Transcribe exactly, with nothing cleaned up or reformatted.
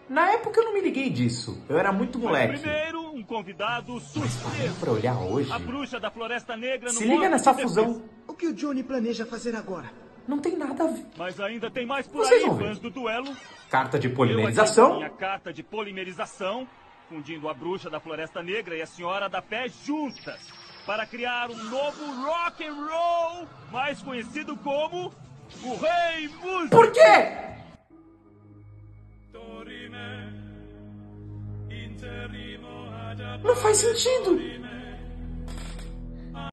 Na época eu não me liguei disso. Eu era muito moleque. Primeiro, um convidado surpresa. Pra olhar hoje. A bruxa da Floresta Negra no Se liga nessa fusão. O que o Johnny planeja fazer agora? Não tem nada a ver. Mas ainda tem mais por Vocês aí, vão ver. fãs do duelo. Carta de Eu aqui polimerização. com minha carta de polimerização, fundindo a bruxa da Floresta Negra e a Senhora da Pé juntas, para criar um novo rock and roll, mais conhecido como o Rei Músico. Por quê? Não faz sentido.